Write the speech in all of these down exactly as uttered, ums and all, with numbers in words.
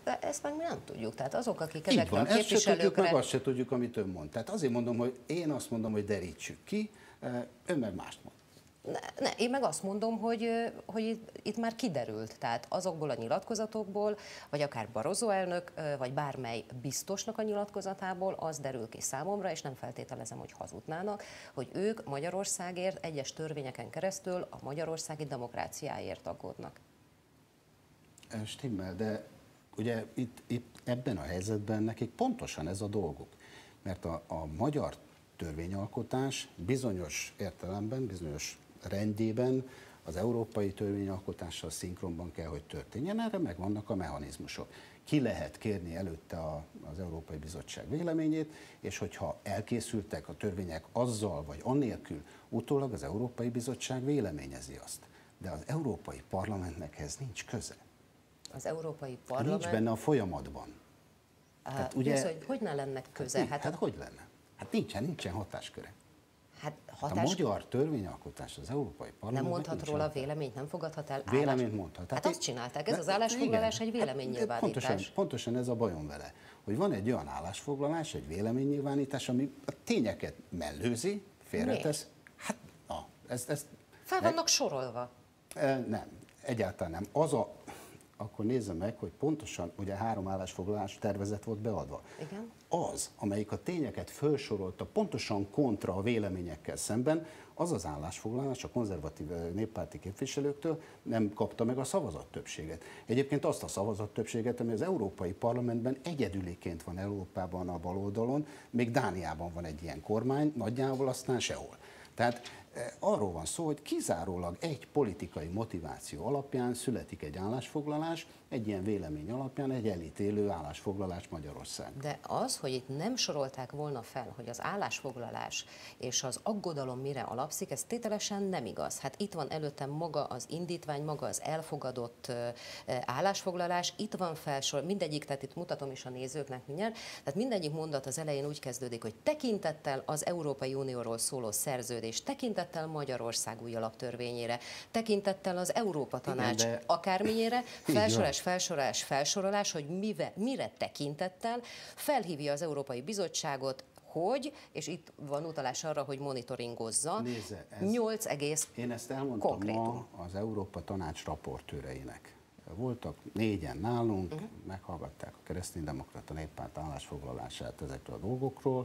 De ezt meg mi nem tudjuk. Tehát azok, akik Így ezekre van, a ezt se tudjuk, képviselőkre... meg azt se tudjuk, amit ön mond. Tehát azért mondom, hogy én azt mondom, hogy derítsük ki, ön meg mást mond. Ne, ne, én meg azt mondom, hogy, hogy itt, itt már kiderült, tehát azokból a nyilatkozatokból, vagy akár Barroso elnök, vagy bármely biztosnak a nyilatkozatából az derül ki számomra, és nem feltételezem, hogy hazudnának, hogy ők Magyarországért, egyes törvényeken keresztül a magyarországi demokráciáért aggódnak. Stimmel, de ugye itt, itt ebben a helyzetben nekik pontosan ez a dolguk, mert a, a magyar törvényalkotás bizonyos értelemben, bizonyos rendjében az európai törvényalkotással szinkronban kell, hogy történjen. Erre megvannak a mechanizmusok. Ki lehet kérni előtte a, az Európai Bizottság véleményét, és hogyha elkészültek a törvények azzal vagy annélkül, utólag az Európai Bizottság véleményezi azt. De az Európai Parlamentnek ez nincs köze. Az Európai Parlament... Nincs benne a folyamatban. Uh, Tehát ugye... Nézd, hogy hogy ne lenne köze? Hát, hát, hát hogy lenne? Hát nincsen, nincsen hatásköre. Hát hatás... A magyar törvényalkotás az Európai Parlament. Nem mondhat róla a véleményt, nem fogadhat el állás... Véleményt mondhat. Hát, hát azt csinálták, ez de, az állásfoglalás egy véleménynyilvánítás. Hát pontosan, pontosan ez a bajom vele, hogy van egy olyan állásfoglalás, egy véleménynyilvánítás, ami a tényeket mellőzi, félretesz. Hát, na, ezt... ezt Fel vannak sorolva. E, nem, egyáltalán nem. Az a... Akkor nézze meg, hogy pontosan ugye három állásfoglalás tervezet volt beadva. Igen. Az, amelyik a tényeket felsorolta pontosan kontra a véleményekkel szemben, az az állásfoglalás a konzervatív néppárti képviselőktől nem kapta meg a szavazattöbbséget. Egyébként azt a szavazattöbbséget, ami az Európai Parlamentben egyedüliként van Európában a baloldalon, még Dániában van egy ilyen kormány, nagyjából aztán sehol. Tehát arról van szó, hogy kizárólag egy politikai motiváció alapján születik egy állásfoglalás, egy ilyen vélemény alapján egy elítélő állásfoglalás Magyarország. De az, hogy itt nem sorolták volna fel, hogy az állásfoglalás és az aggodalom mire alapszik, ez tételesen nem igaz. Hát itt van előttem maga az indítvány, maga az elfogadott állásfoglalás, itt van felsor, mindegyik, tehát itt mutatom is a nézőknek mindjárt, tehát mindegyik mondat az elején úgy kezdődik, hogy tekintettel az Európai Unióról szóló szerződés, tekintettel Magyarország új alaptörvényére, tekintettel az Európa Tanács igen, de... akármilyére, felsorolás, felsorolás, felsorolás, hogy mive, mire tekintettel felhívja az Európai Bizottságot, hogy, és itt van utalás arra, hogy monitoringozza, Nézze, ez, nyolc egész Én ezt elmondtam konkrétum. ma az Európa Tanács raportőreinek. Voltak négyen nálunk, uh-huh. meghallgatták a Kereszténydemokrata Néppárt állásfoglalását ezekről a dolgokról.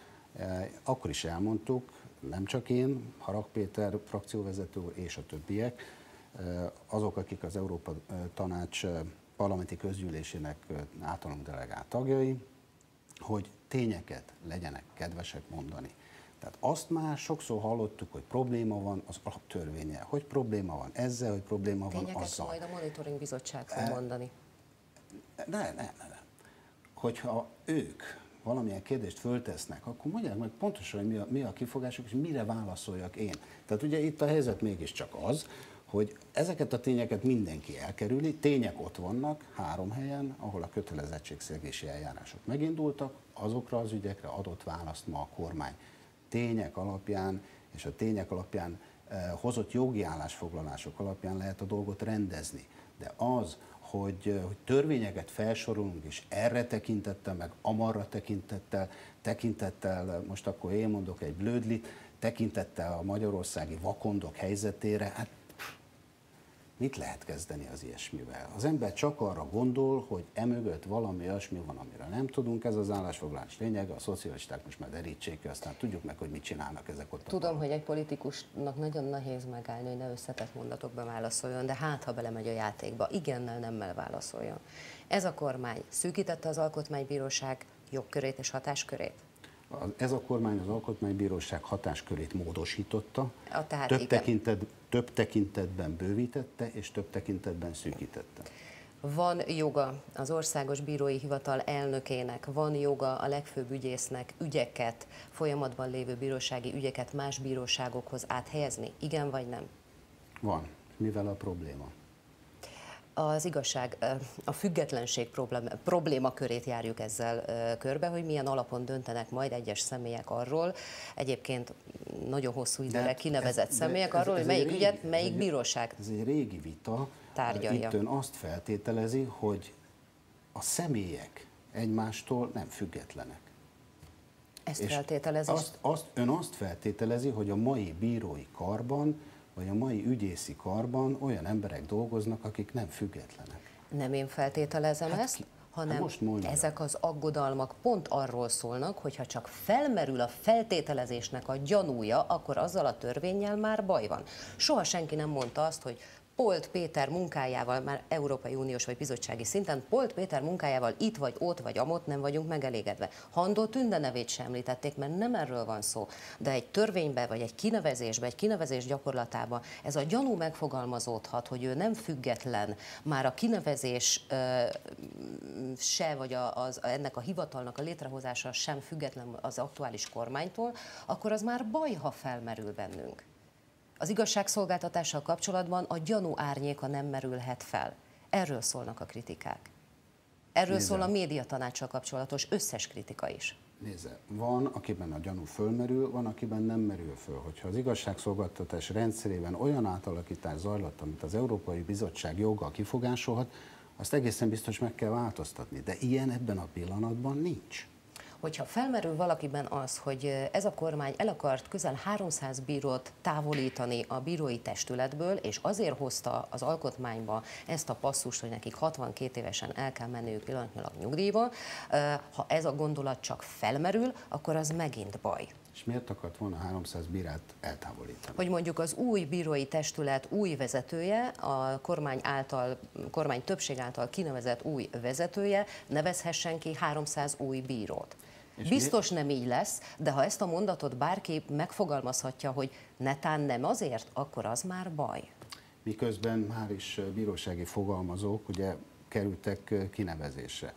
Akkor is elmondtuk, nem csak én, Harag Péter frakcióvezető úr és a többiek, azok, akik az Európa Tanács parlamenti közgyűlésének általunk delegált tagjai, hogy tényeket legyenek kedvesek mondani. Tehát azt már sokszor hallottuk, hogy probléma van az alaptörvénnyel, hogy probléma van ezzel, hogy probléma tényeket van azzal. Tényeket majd a monitoring bizottság fog e, mondani. Ne, ne, ne, ne. Hogyha ők valamilyen kérdést föltesznek, akkor mondják meg pontosan, hogy mi a, mi a kifogásuk, és mire válaszoljak én. Tehát ugye itt a helyzet mégiscsak az, hogy ezeket a tényeket mindenki elkerüli, tények ott vannak három helyen, ahol a kötelezettségszegési eljárások megindultak, azokra az ügyekre adott választ ma a kormány. Tények alapján és a tények alapján eh, hozott jogi állásfoglalások alapján lehet a dolgot rendezni. De az, hogy, hogy törvényeket felsorolunk, és erre tekintettel, meg amarra tekintettel, tekintettel, most akkor én mondok egy blödlit, tekintettel a magyarországi vakondok helyzetére, hát mit lehet kezdeni az ilyesmivel? Az ember csak arra gondol, hogy emögött valami olyasmi van, amiről nem tudunk, ez az állásfoglalás lényege, a szocialisták most már derítsék ki, aztán tudjuk meg, hogy mit csinálnak ezek ott. Tudom, hogy egy politikusnak nagyon nehéz megállni, hogy ne összetett mondatokba válaszoljon, de hát, ha belemegy a játékba, igennel, nemmel válaszoljon. Ez a kormány szűkítette az Alkotmánybíróság jogkörét és hatáskörét? Ez a kormány az Alkotmánybíróság hatáskörét módosította, a, tehát több, tekintet, több tekintetben bővítette, és több tekintetben szűkítette. Van joga az Országos Bírói Hivatal elnökének, van joga a legfőbb ügyésznek ügyeket, folyamatban lévő bírósági ügyeket más bíróságokhoz áthelyezni? Igen vagy nem? Van. Mivel a probléma? Az igazság, a függetlenség problémakörét járjuk ezzel körbe, hogy milyen alapon döntenek majd egyes személyek arról, egyébként nagyon hosszú időre kinevezett ez, személyek arról, ez, ez hogy melyik régi, ügyet, melyik ez bíróság Ez egy régi vita. Tárgyalja. Itt ön azt feltételezi, hogy a személyek egymástól nem függetlenek. Ezt És feltételezi? Azt, azt, ön azt feltételezi, hogy a mai bírói karban, vagy a mai ügyészi karban olyan emberek dolgoznak, akik nem függetlenek. Nem én feltételezem Hát ezt, ki- hanem most mondja. ezek az aggodalmak pont arról szólnak, hogyha csak felmerül a feltételezésnek a gyanúja, akkor azzal a törvénnyel már baj van. Soha senki nem mondta azt, hogy Polt Péter munkájával, már Európai Uniós vagy bizottsági szinten, Polt Péter munkájával itt vagy ott vagy amott nem vagyunk megelégedve. Handó Tünde nevét sem említették, mert nem erről van szó. De egy törvénybe, vagy egy kinevezésbe, egy kinevezés gyakorlatába ez a gyanú megfogalmazódhat, hogy ő nem független, már a kinevezés ö, se, vagy a, az, ennek a hivatalnak a létrehozása sem független az aktuális kormánytól, akkor az már baj, ha felmerül bennünk. Az igazságszolgáltatással kapcsolatban a gyanú árnyéka nem merülhet fel. Erről szólnak a kritikák. Erről Nézze. szól a médiatanácssal kapcsolatos összes kritika is. Nézze, van, akiben a gyanú fölmerül, van, akiben nem merül föl. Hogyha az igazságszolgáltatás rendszerében olyan átalakítás zajlott, amit az Európai Bizottság joggal kifogásolhat, azt egészen biztos meg kell változtatni. De ilyen ebben a pillanatban nincs. Hogyha felmerül valakiben az, hogy ez a kormány el akart közel háromszáz bírót távolítani a bírói testületből, és azért hozta az alkotmányba ezt a passzust, hogy nekik hatvankét évesen el kell menniük pillanatnyilag nyugdíjba, ha ez a gondolat csak felmerül, akkor az megint baj. És miért akart volna háromszáz bírát eltávolítani? Hogy mondjuk az új bírói testület új vezetője, a kormány által, kormány többség által kinevezett új vezetője nevezhessen ki háromszáz új bírót. És Biztos mi? nem így lesz, de ha ezt a mondatot bárki megfogalmazhatja, hogy netán nem azért, akkor az már baj. Miközben már is bírósági fogalmazók ugye kerültek kinevezésre.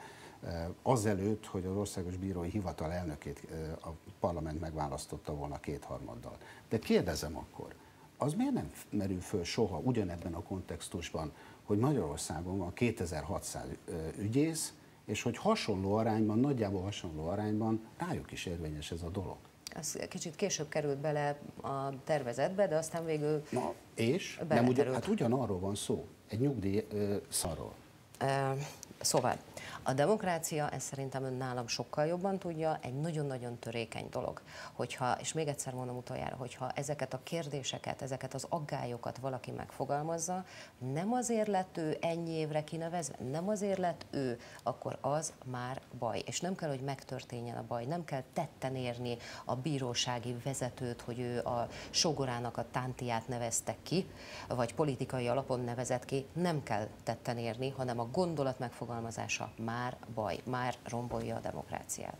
Azelőtt, hogy az Országos Bírói Hivatal elnökét a parlament megválasztotta volna kétharmaddal. De kérdezem akkor, az miért nem merül föl soha ugyanebben a kontextusban, hogy Magyarországon van kétezer-hatszáz ügyész, és hogy hasonló arányban, nagyjából hasonló arányban rájuk is érvényes ez a dolog. Ez kicsit később került bele a tervezetbe, de aztán végül Na, és? Nem ugyan, hát ugyanarról van szó, egy nyugdíj ö, szarról. Uh, szóval, a demokrácia, ezt szerintem ön nálam sokkal jobban tudja, egy nagyon-nagyon törékeny dolog. Hogyha, és még egyszer mondom utoljára, hogyha ezeket a kérdéseket, ezeket az aggályokat valaki megfogalmazza, nem azért lett ő ennyi évre kinevezve, nem azért lett ő, akkor az már baj. És nem kell, hogy megtörténjen a baj, nem kell tetten érni a bírósági vezetőt, hogy ő a sógorának a tántiát nevezte ki, vagy politikai alapon nevezett ki, nem kell tetten érni, hanem a gondolat megfogalmazása már baj, már rombolja a demokráciát.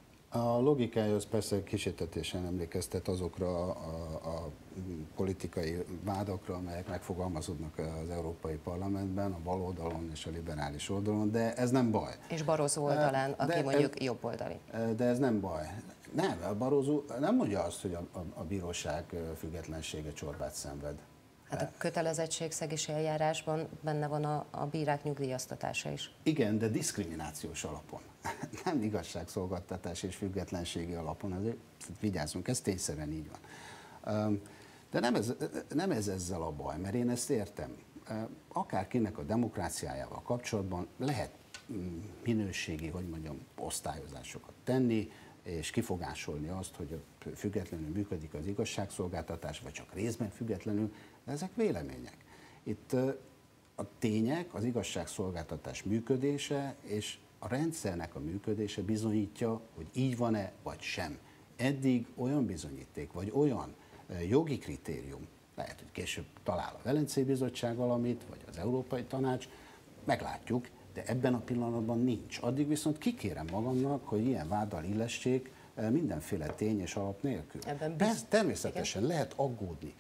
A logikája az persze kísértetésen emlékeztet azokra a, a, a politikai vádakra, amelyek megfogalmazódnak az Európai Parlamentben, a bal oldalon és a liberális oldalon, de ez nem baj. És Barroso oldalán, aki de mondjuk ez, jobboldali. De ez nem baj. Nem, a Barroso nem mondja azt, hogy a, a, a bíróság függetlensége csorbát szenved. Hát a kötelezettségszegési eljárásban benne van a, a bírák nyugdíjaztatása is. Igen, de diszkriminációs alapon. Nem igazságszolgáltatás és függetlenségi alapon, azért vigyázzunk, ez tényszerűen így van. De nem ez, nem ez ezzel a baj, mert én ezt értem. Akárkinek a demokráciájával kapcsolatban lehet minőségi, hogy mondjam, osztályozásokat tenni, és kifogásolni azt, hogy függetlenül működik az igazságszolgáltatás, vagy csak részben függetlenül, de ezek vélemények. Itt a tények, az igazságszolgáltatás működése és a rendszernek a működése bizonyítja, hogy így van-e, vagy sem. Eddig olyan bizonyíték, vagy olyan jogi kritérium, lehet, hogy később talál a Velencei Bizottság valamit, vagy az Európai Tanács, meglátjuk, de ebben a pillanatban nincs. Addig viszont kikérem magamnak, hogy ilyen váddal illessék mindenféle tény és alap nélkül. Persze, természetesen igen, lehet aggódni.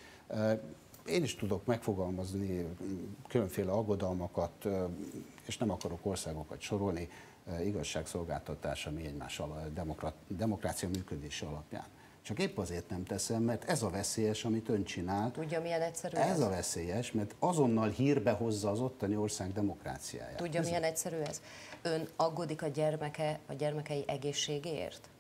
Én is tudok megfogalmazni különféle aggodalmakat, és nem akarok országokat sorolni, igazságszolgáltatás, ami egymás demokrácia működése alapján. Csak épp azért nem teszem, mert ez a veszélyes, amit ön csinált. Tudja, milyen egyszerű ez? Ez ez? a veszélyes, mert azonnal hírbe hozza az ottani ország demokráciáját. Tudja, ez milyen egyszerű ez? Ön aggódik a gyermeke, a gyermekei egészségéért?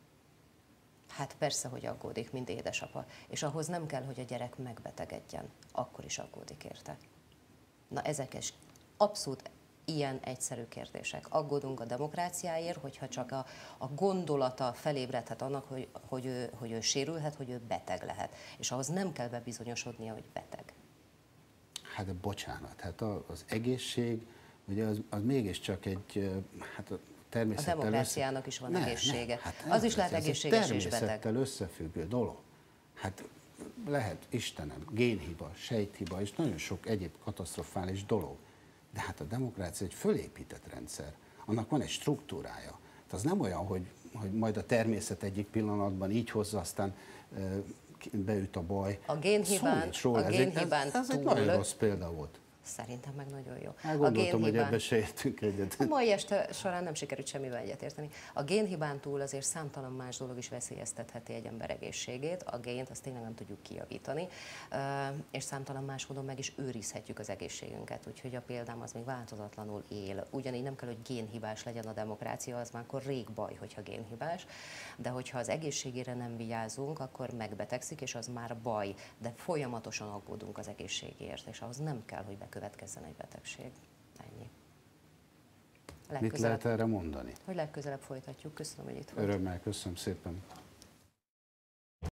Hát persze, hogy aggódik, mint édesapa. És ahhoz nem kell, hogy a gyerek megbetegedjen. Akkor is aggódik érte. Na ezek is abszolút ilyen egyszerű kérdések. Aggódunk a demokráciáért, hogyha csak a, a gondolata felébredhet annak, hogy, hogy, ő, hogy ő sérülhet, hogy ő beteg lehet. És ahhoz nem kell bebizonyosodnia, hogy beteg. Hát de bocsánat, hát az egészség, ugye az, az mégiscsak egy, hát a természettel... A demokráciának is van ne, egészsége. Ne, hát az is lehet ez egészséges és beteg. Természettel összefüggő dolog. Hát lehet, Istenem, génhiba, sejthiba, és nagyon sok egyéb katasztrofális dolog. De hát a demokrácia egy fölépített rendszer. Annak van egy struktúrája. Tehát az nem olyan, hogy, hogy majd a természet egyik pillanatban így hozza, aztán beüt a baj. A génhibán, a génhibán ez, ez túl... egy nagyon rossz példa volt. Szerintem meg nagyon jó. Hát gondoltam, hogy ebbe se értünk egyet. A mai este során nem sikerült semmivel egyetérteni. A génhibán túl azért számtalan más dolog is veszélyeztetheti egy ember egészségét. A gént azt tényleg nem tudjuk kijavítani, és számtalan más módon meg is őrizhetjük az egészségünket. Úgyhogy a példám az még változatlanul él. Ugyanígy nem kell, hogy génhibás legyen a demokrácia, az már akkor rég baj, hogyha génhibás. De hogyha az egészségére nem vigyázunk, akkor megbetegszik, és az már baj. De folyamatosan aggódunk az egészségért, és ahhoz nem kell, hogy bekövetkezzen egy betegség. Ennyi. Mit lehet erre mondani? Hogy legközelebb folytatjuk. Köszönöm, hogy itt volt. Örömmel, köszönöm szépen.